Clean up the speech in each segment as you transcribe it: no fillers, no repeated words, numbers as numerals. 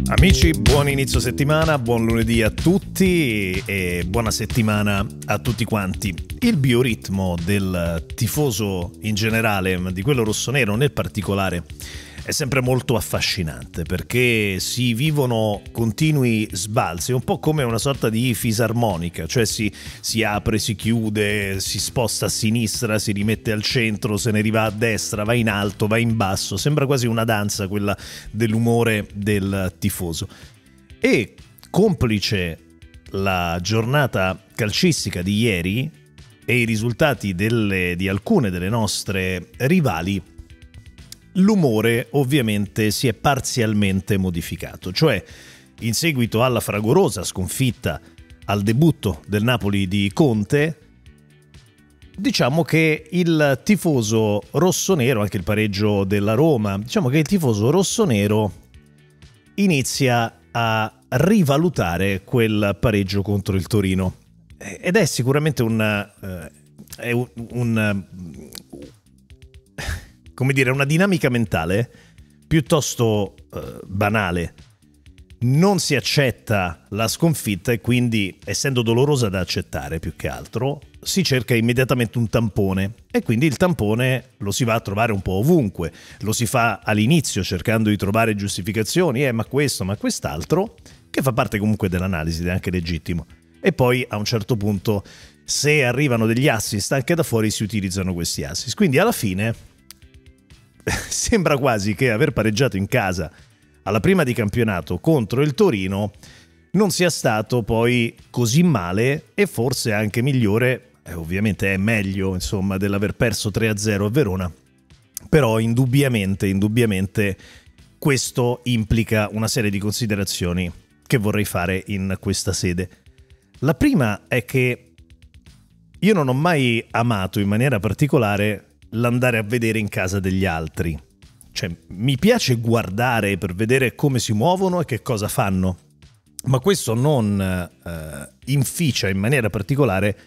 Amici, buon inizio settimana, buon lunedì a tutti e buona settimana a tutti quanti. Il bioritmo del tifoso in generale, ma di quello rossonero nel particolare, è sempre molto affascinante perché si vivono continui sbalzi, un po' come una sorta di fisarmonica, cioè si apre, si chiude, si sposta a sinistra, si rimette al centro, se ne riva a destra, va in alto, va in basso, sembra quasi una danza quella dell'umore del tifoso. E complice la giornata calcistica di ieri e i risultati di alcune delle nostre rivali, l'umore ovviamente si è parzialmente modificato, cioè in seguito alla fragorosa sconfitta al debutto del Napoli di Conte, diciamo che il tifoso rossonero, anche il pareggio della Roma, diciamo che il tifoso rossonero inizia a rivalutare quel pareggio contro il Torino ed è sicuramente come dire, una dinamica mentale piuttosto banale. Non si accetta la sconfitta e quindi, essendo dolorosa da accettare più che altro, si cerca immediatamente un tampone e quindi il tampone lo si va a trovare un po' ovunque. Lo si fa all'inizio cercando di trovare giustificazioni, ma questo, ma quest'altro, che fa parte comunque dell'analisi ed è anche legittimo. E poi a un certo punto, se arrivano degli assist anche da fuori, si utilizzano questi assist. Quindi alla fine sembra quasi che aver pareggiato in casa alla prima di campionato contro il Torino non sia stato poi così male e forse anche migliore, ovviamente è meglio insomma dell'aver perso 3-0 a Verona, però indubbiamente questo implica una serie di considerazioni che vorrei fare in questa sede. La prima è che io non ho mai amato in maniera particolare l'andare a vedere in casa degli altri. Cioè, mi piace guardare per vedere come si muovono e che cosa fanno, ma questo non inficia in maniera particolare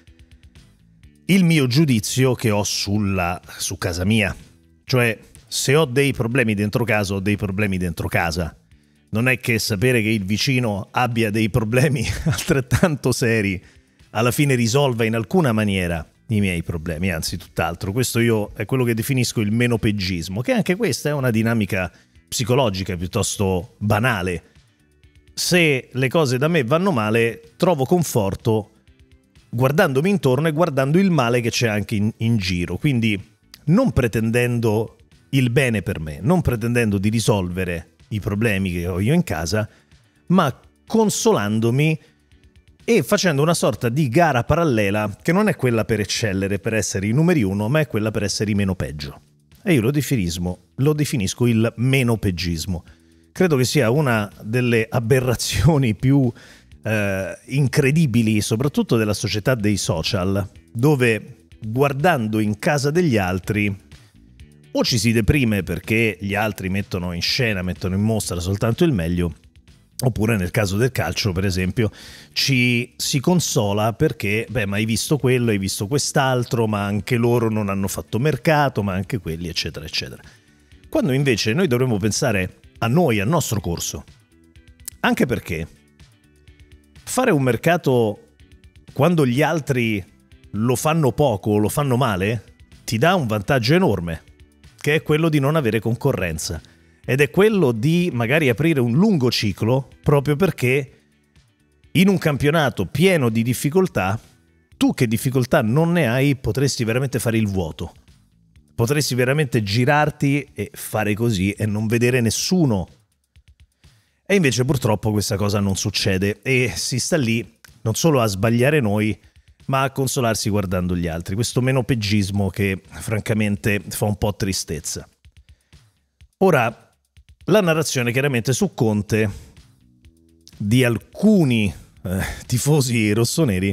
il mio giudizio che ho su casa mia. Cioè, se ho dei problemi dentro casa, ho dei problemi dentro casa. Non è che sapere che il vicino abbia dei problemi altrettanto seri alla fine risolva in alcuna maniera i miei problemi, anzi tutt'altro. Questo è quello che definisco il menopeggismo, che anche questa è una dinamica psicologica piuttosto banale. Se le cose da me vanno male, trovo conforto guardandomi intorno e guardando il male che c'è anche in giro, quindi non pretendendo il bene per me, non pretendendo di risolvere i problemi che ho io in casa, ma consolandomi e facendo una sorta di gara parallela che non è quella per eccellere, per essere i numeri uno, ma è quella per essere i meno peggio. E io lo definisco il menopeggismo. Credo che sia una delle aberrazioni più incredibili, soprattutto della società dei social, dove guardando in casa degli altri o ci si deprime perché gli altri mettono in scena, mettono in mostra soltanto il meglio, oppure nel caso del calcio, per esempio, ci si consola perché, ma hai visto quello, hai visto quest'altro, ma anche loro non hanno fatto mercato, ma anche quelli, eccetera, eccetera. Quando invece noi dovremmo pensare a noi, al nostro corso. Anche perché fare un mercato quando gli altri lo fanno poco o lo fanno male ti dà un vantaggio enorme, che è quello di non avere concorrenza. Ed è quello di magari aprire un lungo ciclo proprio perché in un campionato pieno di difficoltà, tu che difficoltà non ne hai, potresti veramente fare il vuoto. Potresti veramente girarti e fare così e non vedere nessuno. E invece purtroppo questa cosa non succede e si sta lì non solo a sbagliare noi, ma a consolarsi guardando gli altri. Questo menopeggismo che francamente fa un po' tristezza. Ora, la narrazione chiaramente su Conte di alcuni tifosi rossoneri,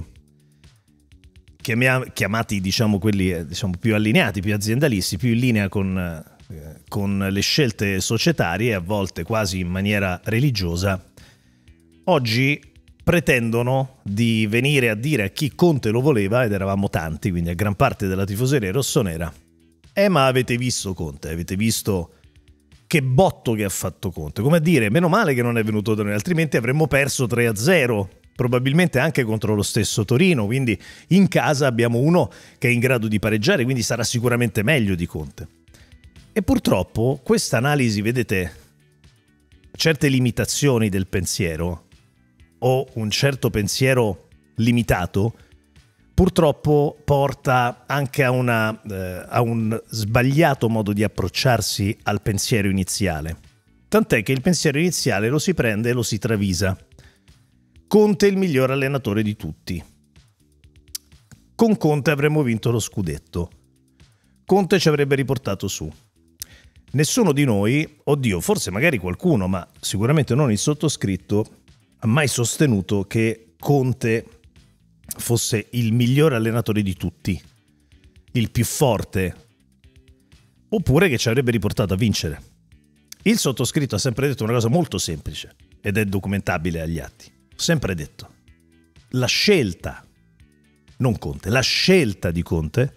chiamati diciamo quelli più allineati, più aziendalisti, più in linea con le scelte societarie, a volte quasi in maniera religiosa, oggi pretendono di venire a dire a chi Conte lo voleva, ed eravamo tanti, quindi a gran parte della tifoseria rossonera, ma avete visto Conte, avete visto che botto che ha fatto Conte, come a dire meno male che non è venuto da noi, altrimenti avremmo perso 3-0, probabilmente anche contro lo stesso Torino, quindi in casa abbiamo uno che è in grado di pareggiare, quindi sarà sicuramente meglio di Conte. E purtroppo questa analisi, vedete, certe limitazioni del pensiero o un certo pensiero limitato purtroppo porta anche a un sbagliato modo di approcciarsi al pensiero iniziale. Tant'è che il pensiero iniziale lo si prende e lo si travisa. Conte è il miglior allenatore di tutti. Con Conte avremmo vinto lo scudetto. Conte ci avrebbe riportato su. Nessuno di noi, oddio, forse magari qualcuno, ma sicuramente non il sottoscritto, ha mai sostenuto che Conte fosse il miglior allenatore di tutti, il più forte, oppure che ci avrebbe riportato a vincere. Il sottoscritto ha sempre detto una cosa molto semplice ed è documentabile agli atti. Ho sempre detto, la scelta, non Conte, la scelta di Conte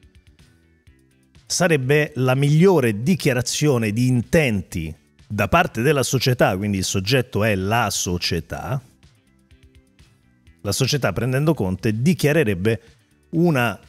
sarebbe la migliore dichiarazione di intenti da parte della società, quindi il soggetto è la società. La società, prendendo Conte, dichiarerebbe una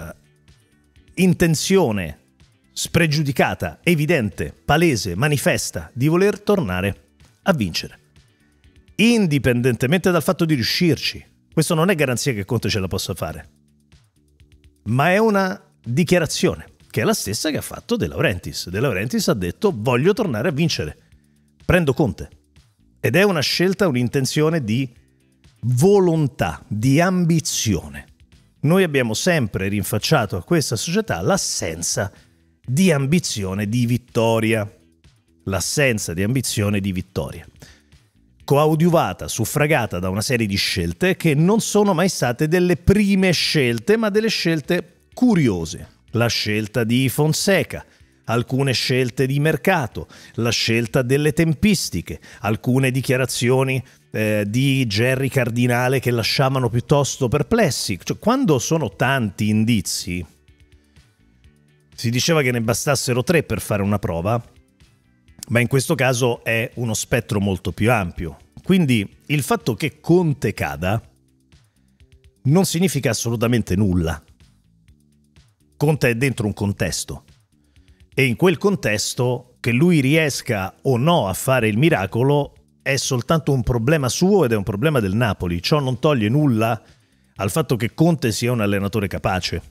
intenzione spregiudicata, evidente, palese, manifesta di voler tornare a vincere. Indipendentemente dal fatto di riuscirci. Questo non è garanzia che Conte ce la possa fare. Ma è una dichiarazione, che è la stessa che ha fatto De Laurentiis. De Laurentiis ha detto voglio tornare a vincere. Prendo Conte. Ed è una scelta, un'intenzione di volontà, di ambizione. Noi abbiamo sempre rinfacciato a questa società l'assenza di ambizione di vittoria. L'assenza di ambizione di vittoria. Coadiuvata, suffragata da una serie di scelte che non sono mai state delle prime scelte, ma delle scelte curiose. La scelta di Fonseca, alcune scelte di mercato, la scelta delle tempistiche, alcune dichiarazioni di Gerry Cardinale che lasciavano piuttosto perplessi. Cioè, quando sono tanti indizi, si diceva che ne bastassero 3 per fare una prova, ma in questo caso è uno spettro molto più ampio. Quindi il fatto che Conte cada non significa assolutamente nulla. Conte è dentro un contesto e in quel contesto che lui riesca o no a fare il miracolo è soltanto un problema suo ed è un problema del Napoli. Ciò non toglie nulla al fatto che Conte sia un allenatore capace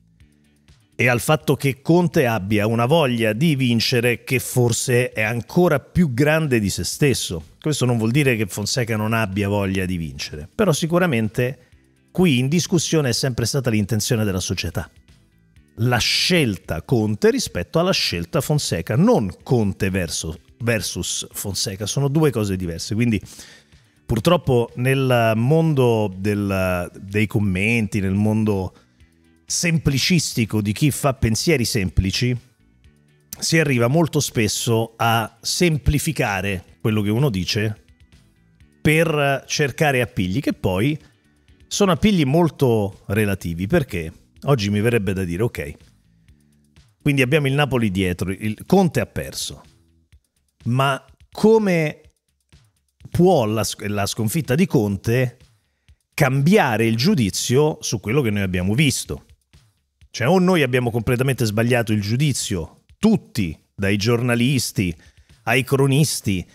e al fatto che Conte abbia una voglia di vincere che forse è ancora più grande di se stesso. Questo non vuol dire che Fonseca non abbia voglia di vincere, però sicuramente qui in discussione è sempre stata l'intenzione della società. La scelta Conte rispetto alla scelta Fonseca, non Conte versus Fonseca, sono due cose diverse. Quindi purtroppo nel mondo dei commenti, nel mondo semplicistico di chi fa pensieri semplici, si arriva molto spesso a semplificare quello che uno dice per cercare appigli, che poi sono appigli molto relativi, perché oggi mi verrebbe da dire ok, quindi abbiamo il Napoli dietro, il Conte ha perso, ma come può la sconfitta di Conte cambiare il giudizio su quello che noi abbiamo visto? Cioè, o noi abbiamo completamente sbagliato il giudizio, tutti, dai giornalisti ai cronisti,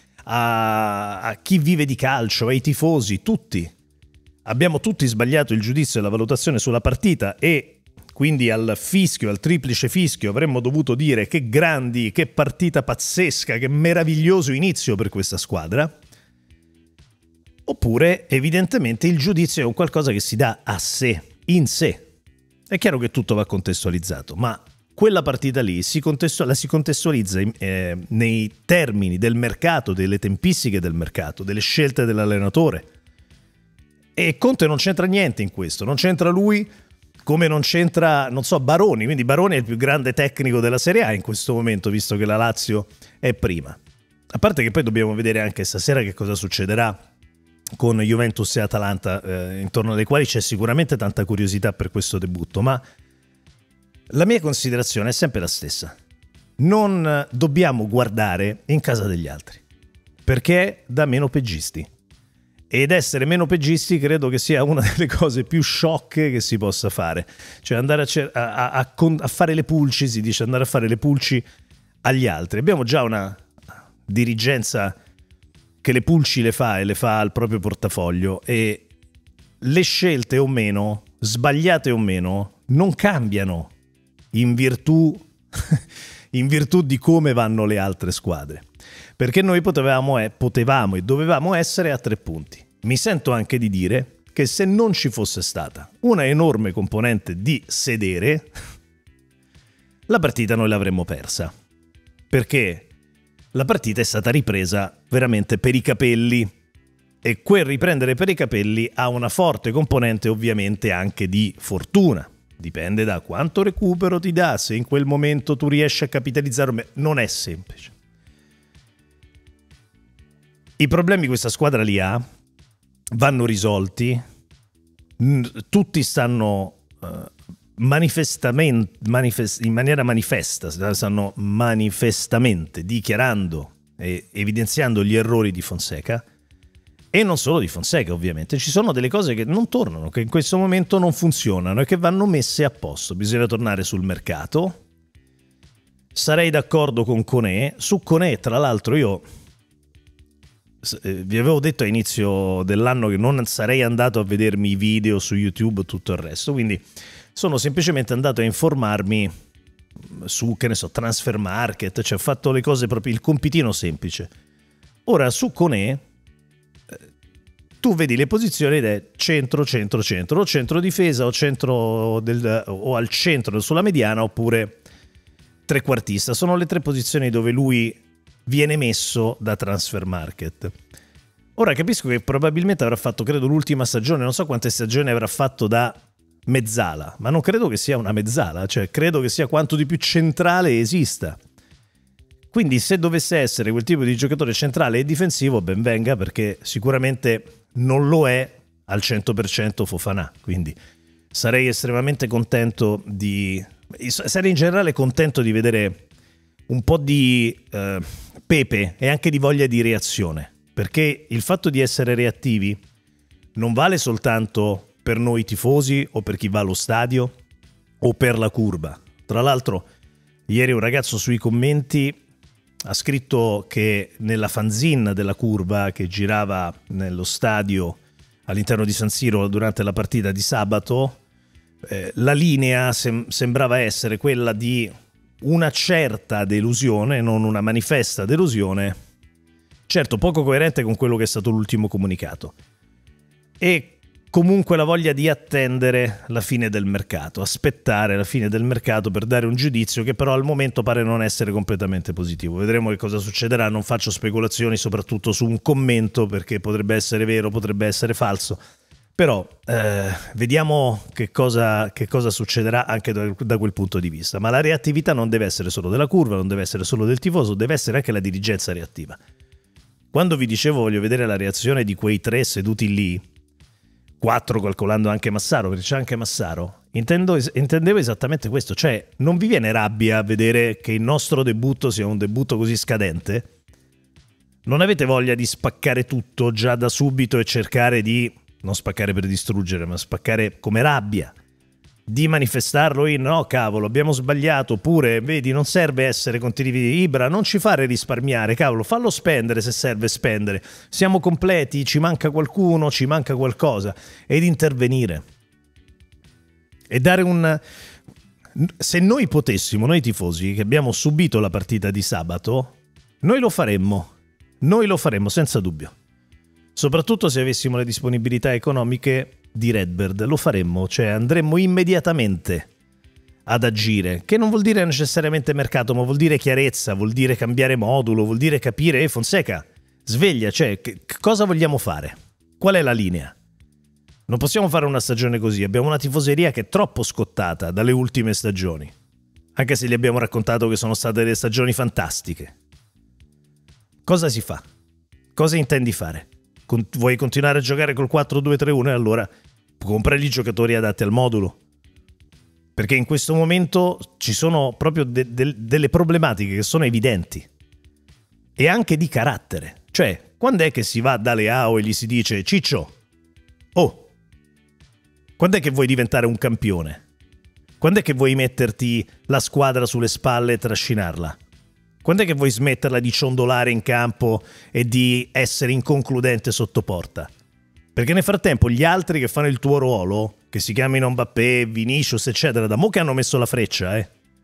a chi vive di calcio, ai tifosi, tutti. Abbiamo tutti sbagliato il giudizio e la valutazione sulla partita e quindi al fischio, al triplice fischio, avremmo dovuto dire che grandi, che partita pazzesca, che meraviglioso inizio per questa squadra. Oppure, evidentemente, il giudizio è un qualcosa che si dà a sé, in sé. È chiaro che tutto va contestualizzato, ma quella partita lì la si contestualizza nei termini del mercato, delle tempistiche del mercato, delle scelte dell'allenatore. E Conte non c'entra niente in questo, non c'entra lui come non c'entra, non so, Baroni, quindi Baroni è il più grande tecnico della Serie A in questo momento, visto che la Lazio è prima. A parte che poi dobbiamo vedere anche stasera che cosa succederà con Juventus e Atalanta, intorno alle quali c'è sicuramente tanta curiosità per questo debutto, ma la mia considerazione è sempre la stessa. non dobbiamo guardare in casa degli altri, perché da meno peggisti. Ed essere meno peggisti credo che sia una delle cose più sciocche che si possa fare. Cioè andare a fare le pulci, si dice andare a fare le pulci agli altri. Abbiamo già una dirigenza che le pulci le fa e le fa al proprio portafoglio, e le scelte o meno, sbagliate o meno, non cambiano in virtù di come vanno le altre squadre. Perché noi potevamo e dovevamo essere a 3 punti. Mi sento anche di dire che se non ci fosse stata una enorme componente di sedere, la partita noi l'avremmo persa. Perché la partita è stata ripresa veramente per i capelli, e quel riprendere per i capelli ha una forte componente ovviamente anche di fortuna. Dipende da quanto recupero ti dà, se in quel momento tu riesci a capitalizzare. Non è semplice. I problemi questa squadra li ha, vanno risolti, tutti stanno in maniera manifesta, stanno manifestamente dichiarando e evidenziando gli errori di Fonseca, e non solo di Fonseca ovviamente. Ci sono delle cose che non tornano, che in questo momento non funzionano e che vanno messe a posto. Bisogna tornare sul mercato. Sarei d'accordo con Koné. Su Koné, tra l'altro, io vi avevo detto a inizio dell'anno che non sarei andato a vedermi i video su YouTube e tutto il resto, quindi sono semplicemente andato a informarmi su, che ne so, Transfer Market, cioè ho fatto le cose proprio, il compitino semplice. Ora su Koné tu vedi le posizioni ed è centro, o centro difesa, o centro o al centro sulla mediana, oppure trequartista. Sono le 3 posizioni dove lui viene messo da Transfer Market. Ora capisco che probabilmente avrà fatto, credo, l'ultima stagione, non so quante stagioni avrà fatto da mezzala, ma non credo che sia una mezzala, cioè credo che sia quanto di più centrale esista. Quindi se dovesse essere quel tipo di giocatore centrale e difensivo, ben venga, perché sicuramente non lo è al 100% Fofana, quindi sarei estremamente contento sarei in generale contento di vedere un po' di pepe e anche di voglia di reazione, perché il fatto di essere reattivi non vale soltanto per noi tifosi o per chi va allo stadio o per la curva. Tra l'altro ieri un ragazzo sui commenti ha scritto che nella fanzine della curva che girava nello stadio all'interno di San Siro durante la partita di sabato, la linea sembrava essere quella di una certa delusione, non una manifesta delusione, certo poco coerente con quello che è stato l'ultimo comunicato, e comunque la voglia di attendere la fine del mercato, aspettare la fine del mercato per dare un giudizio che però al momento pare non essere completamente positivo. Vedremo che cosa succederà, non faccio speculazioni soprattutto su un commento, perché potrebbe essere vero, potrebbe essere falso, però vediamo che cosa succederà anche da quel punto di vista. Ma la reattività non deve essere solo della curva, non deve essere solo del tifoso, deve essere anche la dirigenza reattiva. Quando vi dicevo voglio vedere la reazione di quei 3 seduti lì, 4 calcolando anche Massaro, perché c'è anche Massaro, intendevo esattamente questo, cioè non vi viene rabbia a vedere che il nostro debutto sia un debutto così scadente? Non avete voglia di spaccare tutto già da subito e cercare di, non spaccare per distruggere, ma spaccare come rabbia, di manifestarlo in no cavolo abbiamo sbagliato, oppure vedi non serve essere continui, Ibra non ci fare risparmiare, cavolo fallo spendere se serve spendere, siamo completi, ci manca qualcuno, ci manca qualcosa, ed intervenire e dare se noi potessimo, noi tifosi che abbiamo subito la partita di sabato, noi lo faremmo senza dubbio, soprattutto se avessimo le disponibilità economiche di Redbird, lo faremmo, cioè andremmo immediatamente ad agire, che non vuol dire necessariamente mercato, ma vuol dire chiarezza, vuol dire cambiare modulo, vuol dire capire, Fonseca, sveglia, cioè cosa vogliamo fare? Qual è la linea? Non possiamo fare una stagione così, abbiamo una tifoseria che è troppo scottata dalle ultime stagioni, anche se gli abbiamo raccontato che sono state delle stagioni fantastiche. Cosa si fa? Cosa intendi fare? Vuoi continuare a giocare col 4-2-3-1 e allora compra gli giocatori adatti al modulo, Perché in questo momento ci sono proprio delle problematiche che sono evidenti e anche di carattere. Cioè, quando è che si va da Leao e gli si dice Ciccio, oh, quando è che vuoi diventare un campione? Quando è che vuoi metterti la squadra sulle spalle e trascinarla? Quando è che vuoi smetterla di ciondolare in campo e di essere inconcludente sotto porta? Perché nel frattempo gli altri che fanno il tuo ruolo, che si chiamino Mbappé, Vinicius, eccetera, da mo' che hanno messo la freccia,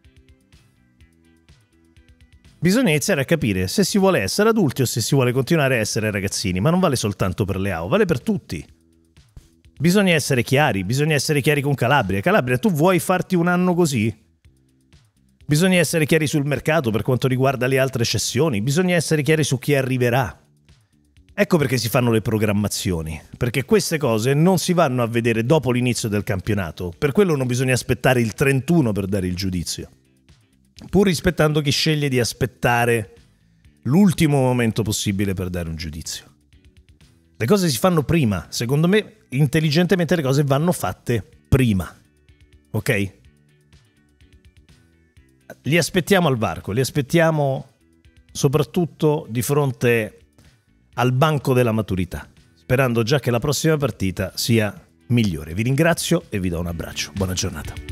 bisogna iniziare a capire se si vuole essere adulti o se si vuole continuare a essere ragazzini, ma non vale soltanto per Leao, vale per tutti. Bisogna essere chiari con Calabria. Calabria, tu vuoi farti un anno così? Bisogna essere chiari sul mercato per quanto riguarda le altre cessioni, bisogna essere chiari su chi arriverà. Ecco perché si fanno le programmazioni, perché queste cose non si vanno a vedere dopo l'inizio del campionato, per quello non bisogna aspettare il 31 per dare il giudizio, pur rispettando chi sceglie di aspettare l'ultimo momento possibile per dare un giudizio. Le cose si fanno prima, secondo me intelligentemente le cose vanno fatte prima, ok? Li aspettiamo al varco, li aspettiamo soprattutto di fronte al banco della maturità, sperando già che la prossima partita sia migliore. Vi ringrazio e vi do un abbraccio. Buona giornata.